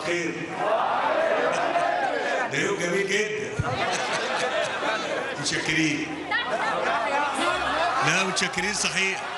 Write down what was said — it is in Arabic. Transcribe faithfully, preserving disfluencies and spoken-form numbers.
الخير. ده يوم جميل جدا. متشكرين. لا متشكرين صحيح.